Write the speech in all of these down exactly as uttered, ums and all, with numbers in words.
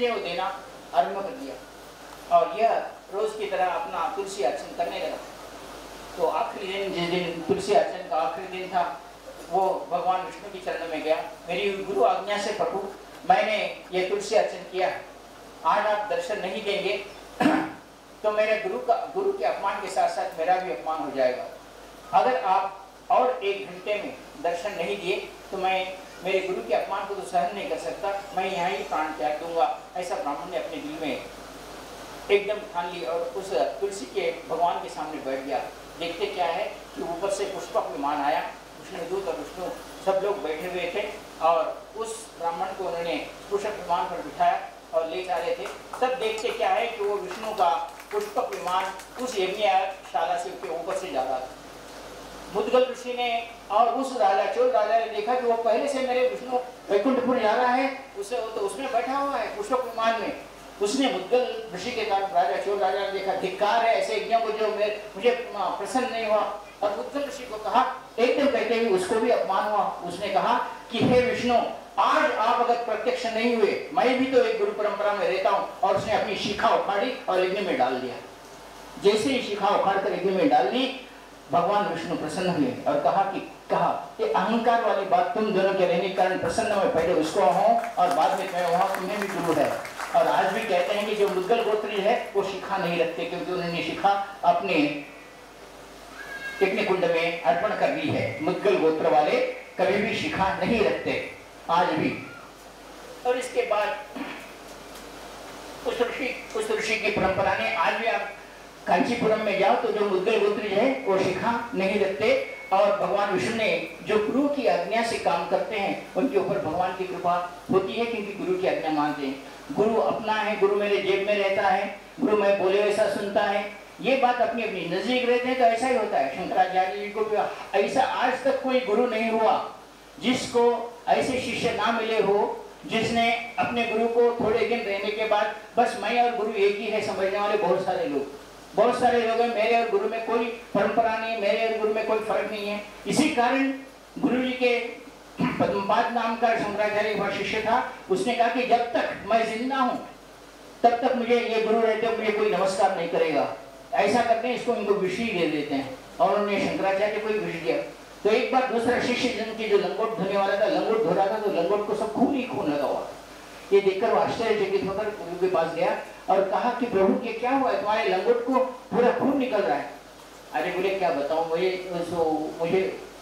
ने वो देना आरंभ कर दिया और यह रोज की तरह अपना तुलसी अर्चन करने लगा। तो आखिरी दिन, जिस दिन तुलसी अर्चन का आखिरी दिन था, वो भगवान विष्णु के चरणों में गया। मेरी गुरु आज्ञा से प्रभु मैंने ये तुलसी अर्चन किया, आज आप दर्शन नहीं देंगे तो मेरे गुरु का गुरु के अपमान के साथ साथ मेरा भी अपमान हो जाएगा। अगर आप और एक घंटे में दर्शन नहीं दिए तो मैं मेरे गुरु के अपमान को तो सहन नहीं कर सकता, मैं यहाँ ही प्राण त्याग दूंगा। ऐसा ब्राह्मण ने अपने दिल में एकदम ठान ली और उस तुलसी के भगवान के सामने बैठ गया। देखते क्या है कि ऊपर से पुष्पक विमान आया, विष्णुदूत और विष्णु सब लोग बैठे हुए थे और उस ब्राह्मण को उन्होंने पुष्पक विमान पर बिठाया और ले जा रहे थे। तब देखते क्या है कि वो विष्णु का पुष्पक विमान उस यज्ञशाला से उसके ऊपर से जा रहा था। मुद्गल ऋषि ने और उस राजा चोल राजा ने देखा कि वो पहले से मेरे विष्णु वैकुंठपुर जा रहा है, उसे तो उसमें बैठा हुआ है पुष्पक विमान में। उसने मुद्गल ऋषि के कारण राजा चोल राजा ने देखा धिक्कार है ऐसे यज्ञों को जो मुझे प्रसन्न नहीं हुआ, और मुद्गल ऋषि को कहा, एकदम कहते हुए उसको भी अपमान हुआ। उसने कहा कि हे विष्णु, आज आप अगर प्रत्यक्ष नहीं हुए, मैं भी तो एक गुरु परंपरा में रहता हूँ। और उसने अपनी शिखा उखाड़ी और यज्ञ में डाल दिया। जैसे ही शिखा उखाड़ कर यज्ञ में डाल दी, भगवान विष्णु प्रसन्न हुए और कहा कि कहा कि अहंकार वाली बात तुम दोनों के रहने के कारण प्रसन्न में पहले उसको हूँ और बाद में मैं वहाँ तुम्हें भी गुरु है। और आज भी कहते हैं कि जो मुद्गल गोत्री है वो शिखा नहीं रखते, क्योंकि उन्होंने शिखा अपने यज्ञ कुंड में अर्पण कर दी है। मुद्गल गोत्र वाले कभी भी शिखा नहीं रखते आज भी। और इसके बाद उस ऋषि उस ऋषि की परंपरा ने आज भी आप कांचीपुरम में जाओ तो जो मुद्गल गोत्री है वो शिखा नहीं रखते। और भगवान विष्णु ने जो गुरु की आज्ञा से काम करते हैं उनके ऊपर भगवान की कृपा होती है, क्योंकि गुरु की आज्ञा मानते हैं। गुरु अपना है, गुरु मेरे जेब में रहता है, गुरु मैं बोले वैसा सुनता है, ये बात अपनी अपनी नजदीक रहते हैं तो ऐसा ही होता है। शंकराचार्य जी को भी ऐसा आज तक कोई गुरु नहीं हुआ जिसको ऐसे शिष्य ना मिले हो जिसने अपने गुरु को थोड़े दिन रहने के बाद बस मैं और गुरु एक ही है समझने वाले बहुत सारे लोग बहुत सारे लोग हैं। मेरे और गुरु में कोई परंपरा नहीं, मेरे और गुरु में कोई फर्क नहीं है। इसी कारण गुरु जी के पद्मपाद नाम का शंकराचार्य का शिष्य था, उसने कहा कि जब तक मैं जिंदा हूँ तब तक मुझे ये गुरु रहते हो मुझे कोई नमस्कार नहीं करेगा। ऐसा करते हैं इसको इनको विष ही दे देते हैं, और उन्होंने शंकराचार्य को विष दिया। तो एक बार दूसरा शिष्य जिनकी जो लंगोट धोने वाला था, लंगोट धो रहा था तो लंगोट को सब खून ही खून लगा हुआ। ये देखकर वो आश्चर्यचकित होकर गुरु के पास गया और कहा कि प्रभु ये क्या हुआ है, तुम्हारे लंगोट को पूरा खून निकल रहा है। अरे बोले क्या बताऊं, मुझे तो मुझे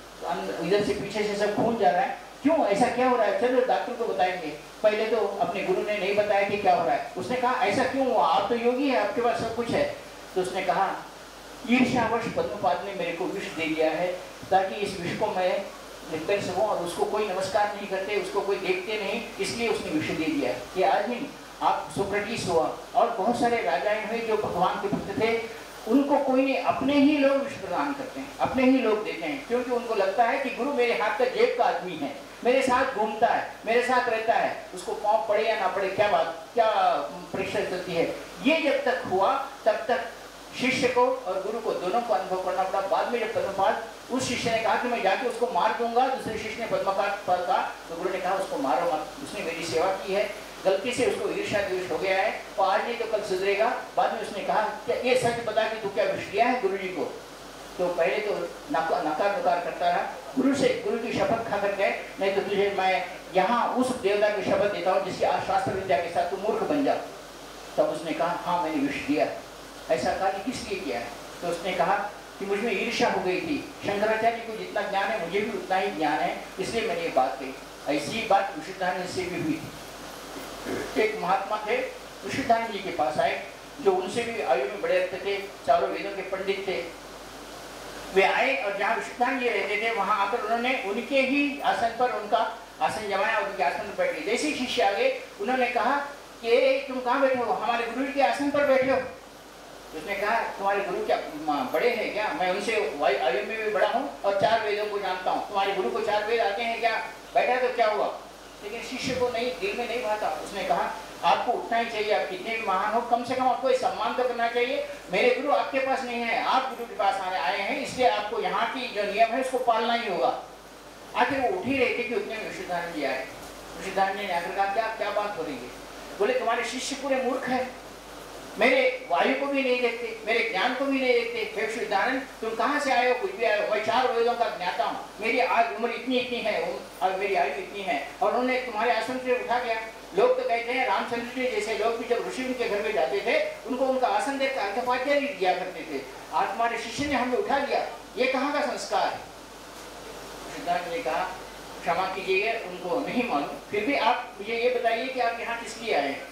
इधर से पीछे से सब खून जा रहा है, क्यों ऐसा क्या हो रहा है, चलो डॉक्टर को बताएंगे। पहले तो अपने गुरु ने नहीं बताया कि क्या हो रहा है। उसने कहा ऐसा क्यों हुआ, आप तो योगी है, आपके पास सब कुछ है। तो उसने कहा ईर्ष्यावश पद्मपाद ने मेरे को विष दे दिया है ताकि इस विष को मैं कर सकूं, और उसको कोई नमस्कार नहीं करते, उसको कोई देखते नहीं, इसलिए उसने विष दे दिया। ये आज नहीं, आप सुक्रेटिस हुआ और बहुत सारे राजाएं हुए जो भगवान के भक्त थे, उनको कोई नहीं, अपने ही लोग विष प्रदान करते हैं, अपने ही लोग देते हैं, क्योंकि उनको लगता है कि गुरु मेरे हाथ का जेब का आदमी है, मेरे साथ घूमता है, मेरे साथ रहता है, उसको पाँव पड़े या ना पड़े क्या बात, क्या परीक्षा चलती है। ये जब तक हुआ तब तक शिष्य को और गुरु को दोनों को अनुभव करना पड़ा। बाद में जब पद्मपाद उस शिष्य ने कहा कि मैं जाके उसको मार दूंगा, दूसरे शिष्य ने पद्मपाद पर कहा तो गुरु ने कहा उसको मारो मत, उसने मेरी सेवा की है, गलती से उसको ईर्ष्या द्वेष हो गया है, तो आज नहीं तो कल सुधरेगा। बाद में उसने कहा क्या ये सच बता कि तू क्या विष दिया है गुरु जी को। तो पहले तो नकार नकार करता रहा, गुरु से गुरु की शपथ खा कर गए, नहीं तो तुझे मैं यहाँ उस देवता की शपथ देता हूँ जिसकी शास्त्र विद्या के साथ तू मूर्ख बन जा। तब उसने कहा हाँ मैंने विष दिया। ऐसा कहा कि किस लिए किया है, तो उसने कहा कि मुझ में ईर्ष्या हो गई थी, शंकराचार्य को जितना ज्ञान है मुझे भी उतना ही ज्ञान है, इसलिए मैंने ये बात कही। ऐसी बात ऋषिधान से भी हुई थी। एक महात्मा थे ऋषिधान जी के पास आए, जो उनसे भी आयु में बड़े रहते थे, चारों वेदों के पंडित थे। वे आए और जहाँ ऋषिधान जी रहते थे वहां आकर उन्होंने उनके ही आसन पर उनका आसन जमाया और उनके आसन पर बैठ गए। जैसे ही शिष्य आ गए उन्होंने कहा कि तुम कहाँ बैठे हो, हमारे गुरु जी के आसन पर बैठे हो। उसने कहा तुम्हारे गुरु क्या बड़े हैं क्या, मैं उनसे आयु में भी बड़ा हूँ और चार वेदों को जानता हूँ, तुम्हारे गुरु को चार वेद आते हैं क्या, बैठा तो क्या हुआ। लेकिन शिष्य को नहीं, दिल में नहीं भाता। उसने कहा आपको उठना ही चाहिए, आप कितने भी महान हो, कम से कम आपको सम्मान तो करना चाहिए। मेरे गुरु आपके पास नहीं है, आप गुरु के पास आने आए हैं, इसलिए आपको यहाँ की जो नियम है उसको पालना ही होगा। आखिर वो उठ ही रहे थे कि उतने में ऋषिधान जी आए। ऋषिधान जी ने आकर कहा क्या क्या बात हो रही है। बोले तुम्हारे शिष्य पूरे मूर्ख है, मेरे वायु को भी नहीं देखते, मेरे ज्ञान को भी नहीं देखते। हे विश्वविद्यानंद, तुम कहाँ से आए हो? कुछ भी आए हो? मैं चार वेदों का ज्ञाता हूँ, मेरी आज उम्र इतनी इतनी है और मेरी आयु इतनी है, और उन्होंने तुम्हारे आश्रम से उठा गया। लोग तो कहते हैं रामचंद्र जी जैसे लोग भी जब ऋषि उनके घर में जाते थे, उनको उनका आसन देकर अर्घ्यपाद्य दिया करते थे। आज तुम्हारे शिष्य ने हमें उठा लिया, ये कहाँ का संस्कार है? सिद्धार्थ ने कहा क्षमा कीजिएगा, उनको नहीं मालूम, फिर भी आप मुझे ये बताइए कि आप यहाँ किस लिए आए हैं?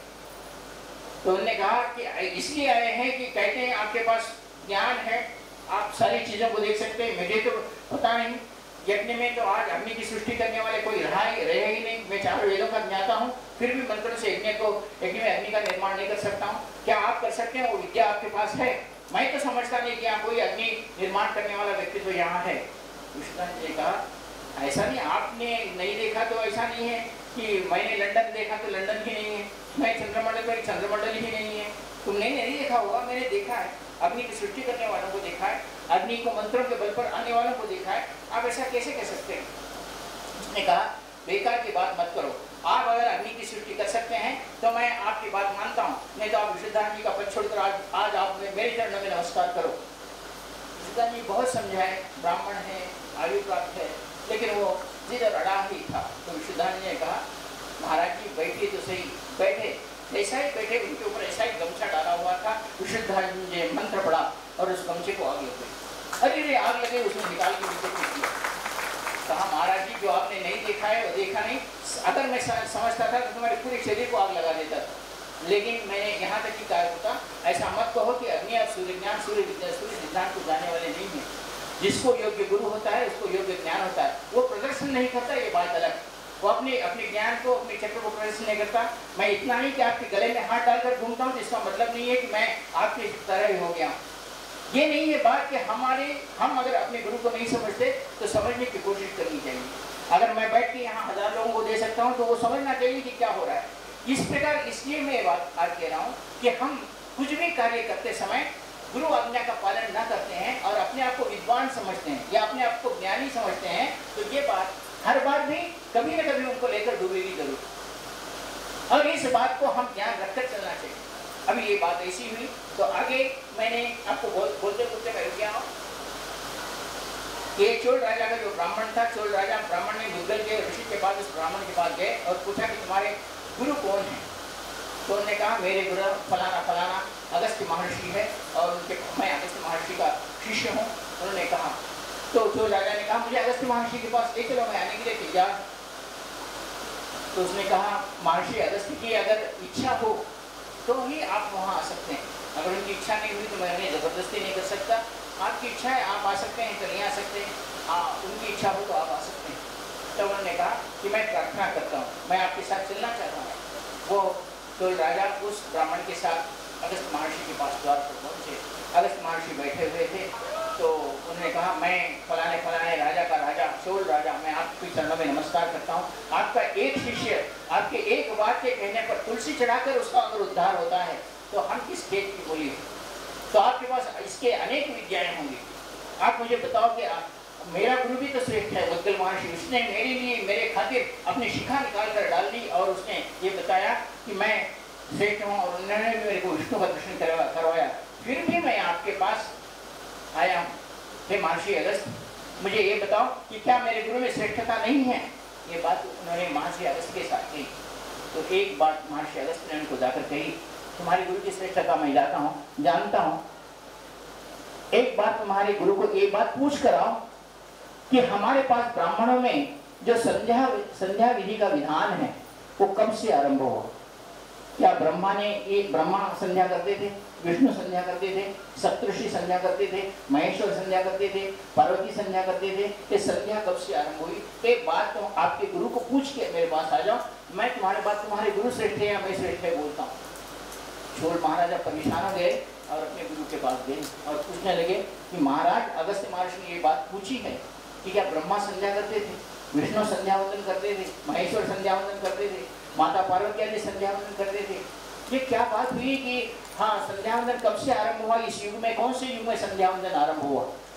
तो उन्होंने कहा कि इसलिए आए हैं कि कहते हैं आपके पास ज्ञान है, आप सारी चीजों को देख सकते हैं, मुझे तो पता नहीं, यज्ञ में तो आज अग्नि की सृष्टि करने वाले कोई रहा ही रहे ही नहीं, मैं चारों वेदों का ज्ञाता हूँ, फिर भी मंत्रों से यज्ञ को यज्ञ में अग्नि का निर्माण नहीं कर सकता हूँ, क्या आप कर सकते हैं? वो विद्या आपके पास है? मैं तो समझता नहीं कि यहाँ कोई अग्नि निर्माण करने वाला व्यक्ति तो यहाँ है। कृष्ण ने कहा ऐसा नहीं, आपने नहीं देखा तो ऐसा नहीं है कि मैंने लंदन देखा तो लंदन ही नहीं है, मैं चंद्रमंडल पर चंद्रमंडल ही नहीं है, तुमने नहीं देखा होगा, मैंने देखा है, अग्नि की सृष्टि करने वालों को देखा है, अग्नि को मंत्रों के बल पर आने वालों को देखा है, आप ऐसा कैसे कह सकते हैं? उसने कहा बेकार की बात मत करो, आप अगर अग्नि की सृष्टि कर सकते हैं तो मैं आपकी बात मानता हूँ, नहीं तो आप विशुद्धानंद जी का पद छोड़कर आज आज आप मेरे चरणों में नमस्कार करो। विशुद्धानंद जी बहुत समझाए, ब्राह्मण है, आयु प्राप्त है, लेकिन वो जिद और अड़ा ही था। तो विशुद्धानंद जी ने कहा महाराज जी बैठिए तो सही। बैठे, ऐसा ही बैठे, उनके ऊपर ऐसा ही गमछा डाला हुआ था। विशुद्धानंद जी मंत्र पड़ा और उस गमछे को आग लग गई। अरे रे आग लगे, उसने निकाल के नीचे फेंक दिया। कहा महाराज जी जो आपने नहीं देखा है वो देखा नहीं, अगर मैं समझता था तो तुम्हारे पूरे शरीर को आग लगा देता था, लेकिन मैंने यहाँ तक ही कहा होता ऐसा मत कहो कि अग्नि और सूर्य ज्ञान सूर्य विद्या सूर्य सिद्धांत को जाने वाले नहीं है। जिसको योग्य गुरु होता है उसको योग्य ज्ञान होता है, वो प्रदर्शन नहीं करता, ये बात अलग। वो अपने अपने ज्ञान को अपने चक्र को प्रदर्शन नहीं करता। मैं इतना ही कि आपके गले में हाथ डालकर घूमता हूँ, इसका मतलब नहीं है कि मैं आपकी तरह ही हो गया। ये नहीं है बात कि हमारे हम अगर अपने गुरु को नहीं समझते तो समझने की कोशिश करनी चाहिए। अगर मैं बैठ के यहाँ हजार लोगों को दे सकता हूँ तो वो समझना चाहिए कि क्या हो रहा है। इस प्रकार इसलिए मैं बात आज कह रहा हूँ कि हम कुछ भी कार्य करते समय गुरु आज्ञा का पालन न करते हैं और अपने आप को विद्वान समझते हैं या अपने आप को ज्ञानी समझते हैं, तो ये बात हर बार भी कभी न कभी उनको लेकर डूबेगी जरूर। और इस बात को हम ध्यान रखकर चलना चाहिए। अभी ये बात ऐसी हुई तो आगे मैंने आपको बोल, बोलते बोलते मैं रुक गया हूँ। ये चोल राजा का जो ब्राह्मण था, चोल राजा ब्राह्मण ने मुगल के ऋषि के पास उस ब्राह्मण के पास गए और पूछा कि तुम्हारे गुरु कौन है? तो उन्होंने कहा मेरे गुरु फलाना फलाना अगस्त्य महर्षि है और उनके मैं अगस्त्य महर्षि का शिष्य हूँ। उन्होंने कहा, तो चोल राजा ने कहा मुझे अगस्त्य महर्षि के पास ले चलो, मैं आने के लिए तैयार। तो उसने कहा महर्षि अगस्त्य की अगर इच्छा हो तो ही आप वहाँ आ सकते हैं, अगर उनकी इच्छा नहीं हुई तो मैं उन्हें जबरदस्ती नहीं कर सकता। आपकी इच्छा है आप आ सकते हैं तो नहीं आ सकते हैं, हाँ उनकी इच्छा हो तो आप आ सकते हैं। तो उन्होंने कहा कि मैं प्रार्थना करता हूँ, मैं आपके साथ चलना चाहता हूँ। वो तो राजा उस ब्राह्मण के साथ अगस्त्य महर्षि के पास द्वार पर पहुँचे। अगस्त्य महर्षि बैठे हुए थे तो उन्होंने कहा मैं फलाने फलाने राजा का राजा चोल राजा, मैं आपके चरणों में नमस्कार करता हूँ। आपका एक शिष्य आपके एक बात के कहने पर तुलसी चढ़ाकर उसका अगर उद्धार होता है तो हम किस खेत की बोली? तो आपके पास इसके अनेक विद्याएं होंगी। आप मुझे बताओ कि आप, मेरा गुरु भी तो श्रेष्ठ है मुद्गल महर्षि, उसने मेरे लिए मेरे खातिर अपनी शिखा निकाल कर डाल दी और उसने ये बताया कि मैं श्रेष्ठ हूँ और उन्होंने भी मेरे को विष्णु का दर्शन करवा करवाया, फिर भी मैं आपके पास आया हूँ। हे महर्षि अगस्त्य, मुझे ये बताओ कि क्या मेरे गुरु में श्रेष्ठता नहीं है? ये बात उन्होंने महर्षि अगस्त्य के साथ कही। तो एक बात महर्षि अगस्त्य ने उनको जाकर कही, तुम्हारे गुरु की श्रेष्ठता मैं जाता हूँ जानता हूँ, एक बात तुम्हारे गुरु को एक बात पूछ कर आओ कि हमारे पास ब्राह्मणों में जो संध्या संध्या विधि का विधान है वो कब से आरंभ हुआ? क्या ब्रह्मा ने एक ब्रह्मा संध्या करते थे, विष्णु संध्या करते थे, सप्तऋषि संध्या करते थे, महेश्वर संध्या करते थे, पार्वती संध्या करते थे, ये संध्या कब से आरंभ हुई? एक बात तो आपके गुरु को पूछ के मेरे पास आ जाओ, मैं तुम्हारे बात तुम्हारे गुरु श्रेष्ठ है या मैं श्रेष्ठ है बोलता हूँ। चोल महाराजा परेशान हो गए और अपने गुरु के पास गए और पूछने लगे कि महाराज अगस्त्य महर्षि ने ये बात पूछी है कि क्या ब्रह्मा संध्या करते थे, विष्णु संध्या वंदन करते थे, महेश्वर संध्या वंदन करते थे, माता पार्वती आदि संध्या वंदन करते थे? ये क्या बात हुई कि हाँ संध्या वंदन कब से आरंभ हुआ? इस युग में कौन से युग में संध्या वंदन आरंभ हुआ?